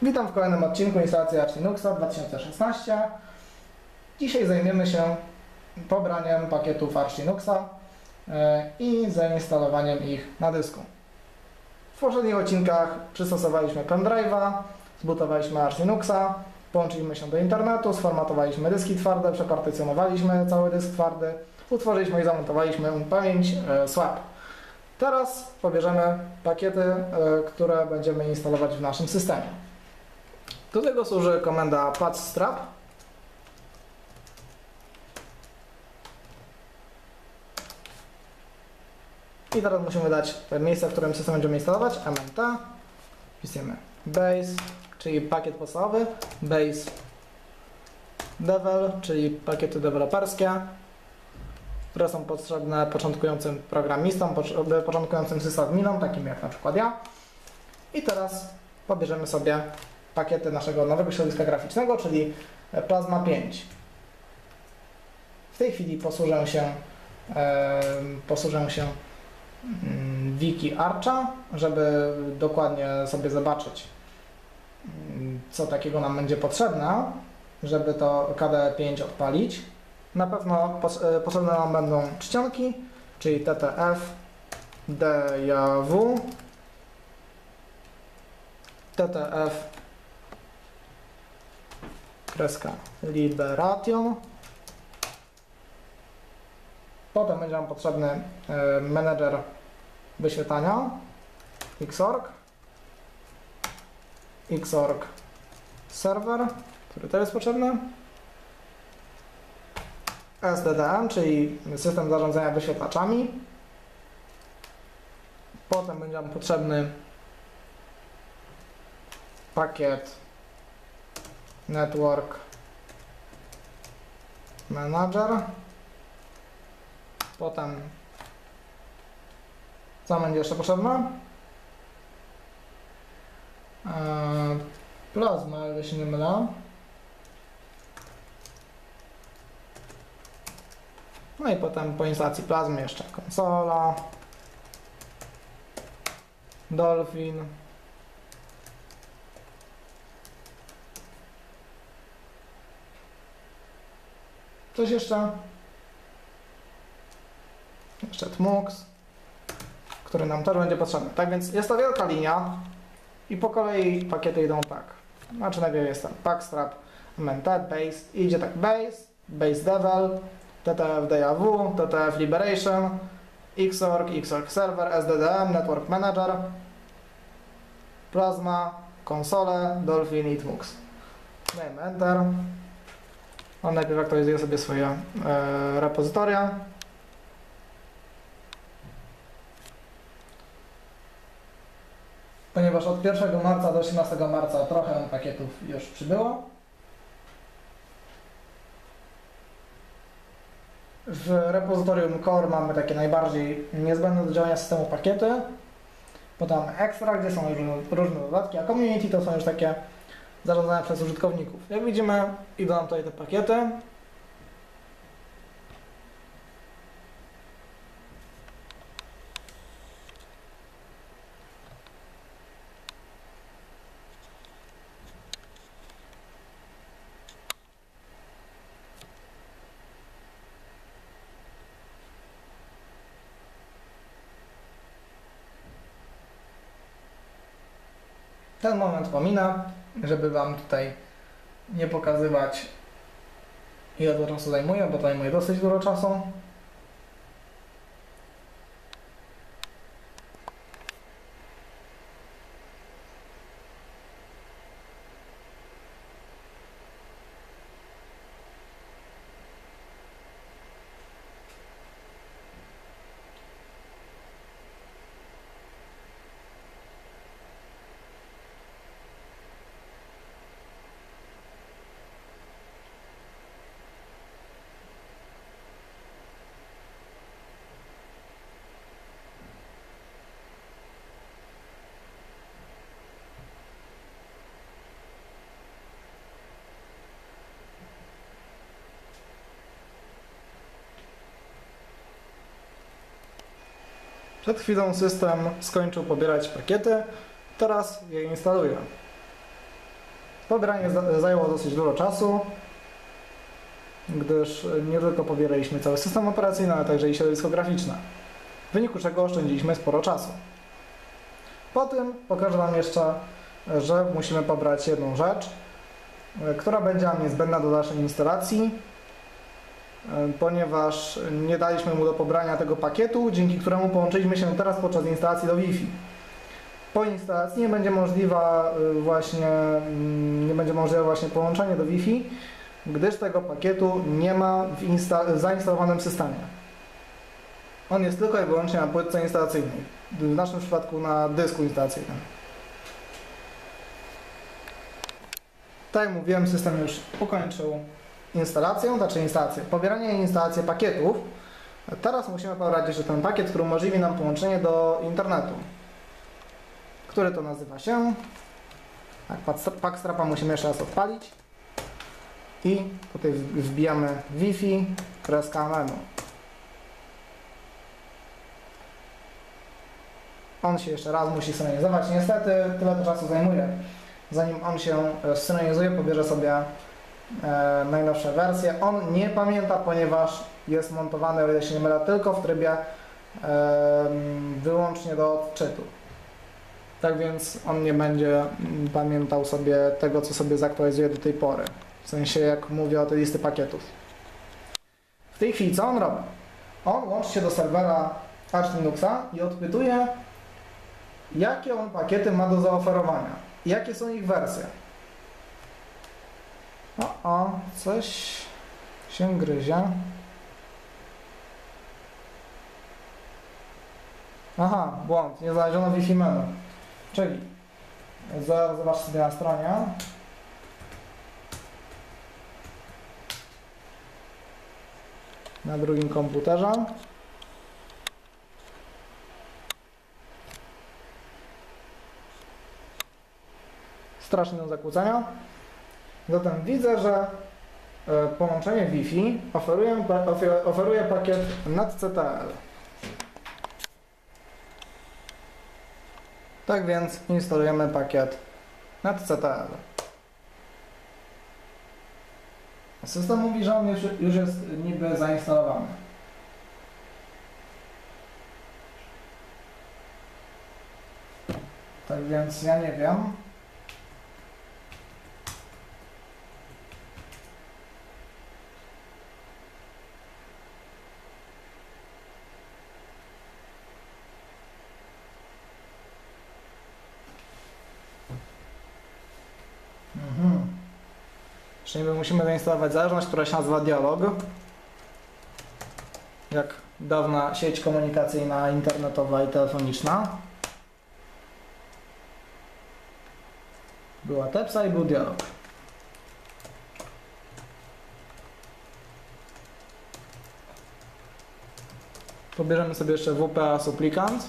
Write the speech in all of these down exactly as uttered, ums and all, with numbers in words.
Witam w kolejnym odcinku instalacji Arch Linuxa dwa tysiące szesnaście. Dzisiaj zajmiemy się pobraniem pakietów Arch Linuxa i zainstalowaniem ich na dysku. W poprzednich odcinkach przystosowaliśmy pendrive'a, zbutowaliśmy Arch Linuxa, połączyliśmy się do internetu, sformatowaliśmy dyski twarde, przepartycjonowaliśmy cały dysk twardy, utworzyliśmy i zamontowaliśmy pamięć swap. Teraz pobierzemy pakiety, które będziemy instalować w naszym systemie. Do tego służy komenda patch strap. I teraz musimy dać miejsce, w którym system będziemy instalować, mnt. Wpisujemy base, czyli pakiet podstawowy, base devel, czyli pakiety deweloperskie, które są potrzebne początkującym programistom, początkującym sysadminom, takim jak na przykład ja. I teraz pobierzemy sobie pakiety naszego nowego środowiska graficznego, czyli Plasma pięć. W tej chwili posłużę się, e, posłużę się mm, wiki Archa, żeby dokładnie sobie zobaczyć, co takiego nam będzie potrzebne, żeby to K D E pięć odpalić. Na pewno potrzebne nam będą czcionki, czyli T T F, D J W, T T F, kreska Liberation. Potem będzie nam potrzebny y, menedżer wyświetlania, Xorg, Xorg server, który też jest potrzebny, S D D M, czyli system zarządzania wyświetlaczami. Potem będzie nam potrzebny pakiet Network Manager. Potem co będzie jeszcze potrzebne? Eee, Plasma, ale się nie mylę. No i potem po instalacji Plasmy jeszcze konsola, Dolphin, coś jeszcze? Jeszcze Tmux, który nam też będzie potrzebny. Tak więc jest to wielka linia i po kolei pakiety idą tak. Znaczy najpierw jest ten packstrap, mnt, base, i idzie tak base, base devel, T T F D J W, T T F Liberation, Xorg, Xorg server, S D D M, Network Manager, Plasma, konsole, Dolphin i Tmux. Dajemy Enter. On najpierw aktualizuje sobie swoje e, repozytoria. Ponieważ od pierwszego marca do osiemnastego marca trochę pakietów już przybyło. W repozytorium core mamy takie najbardziej niezbędne do działania systemu pakiety. Potem extra, gdzie są już różne dodatki, a community to są już takie zarządzane przez użytkowników. Jak widzimy, idą nam tutaj te pakiety. Ten moment pominę, żeby Wam tutaj nie pokazywać, ile to czasu zajmuje, bo to zajmuje dosyć dużo czasu. Przed chwilą system skończył pobierać pakiety, teraz je instaluję. Pobieranie zajęło dosyć dużo czasu, gdyż nie tylko pobieraliśmy cały system operacyjny, ale także i środowisko graficzne, w wyniku czego oszczędziliśmy sporo czasu. Po tym pokażę Wam jeszcze, że musimy pobrać jedną rzecz, która będzie nam niezbędna do dalszej instalacji, ponieważ nie daliśmy mu do pobrania tego pakietu, dzięki któremu połączyliśmy się teraz podczas instalacji do Wi-Fi. Po instalacji nie będzie możliwa właśnie, nie będzie możliwe właśnie połączenie do Wi-Fi, gdyż tego pakietu nie ma w, w zainstalowanym systemie. On jest tylko i wyłącznie na płytce instalacyjnej, w naszym przypadku na dysku instalacyjnym. Tak jak mówiłem, system już ukończył instalację, znaczy instalację, pobieranie i instalację pakietów. Teraz musimy pobrać jeszcze ten pakiet, który umożliwi nam połączenie do internetu, który to nazywa się, tak, Packstrapa musimy jeszcze raz odpalić i tutaj wbijamy Wi-Fi kreska menu. On się jeszcze raz musi synchronizować. Niestety tyle to czasu zajmuje. Zanim on się synchronizuje, pobierze sobie e, najnowsze wersje. On nie pamięta, ponieważ jest montowany, o ile się nie mylę, tylko w trybie e, wyłącznie do odczytu. Tak więc on nie będzie pamiętał sobie tego, co sobie zaktualizuje do tej pory. W sensie, jak mówię o tej listy pakietów. W tej chwili co on robi? On łączy się do serwera Arch Linuxa i odpytuje, jakie on pakiety ma do zaoferowania. Jakie są ich wersje. O, o, coś się gryzie. Aha, błąd, nie znaleziono Wi-Fi menu. Czyli, zobacz sobie na stronie. Na drugim komputerze. Straszne są zakłócenia. Zatem widzę, że połączenie Wi-Fi oferuje, oferuje pakiet netctl. Tak więc instalujemy pakiet netctl. System mówi, że on już, już jest niby zainstalowany. Tak więc ja nie wiem. Mhm. Czyli musimy zainstalować zależność, która się nazywa Dialog. Jak dawna sieć komunikacyjna, internetowa i telefoniczna. Była Tepsa i był Dialog. Pobierzemy sobie jeszcze W P A Supplicant.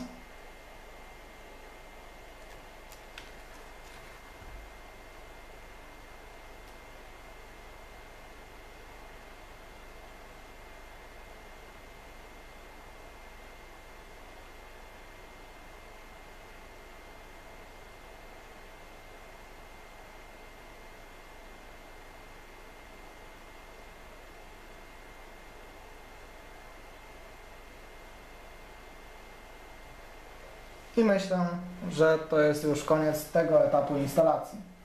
I myślę, że to jest już koniec tego etapu instalacji.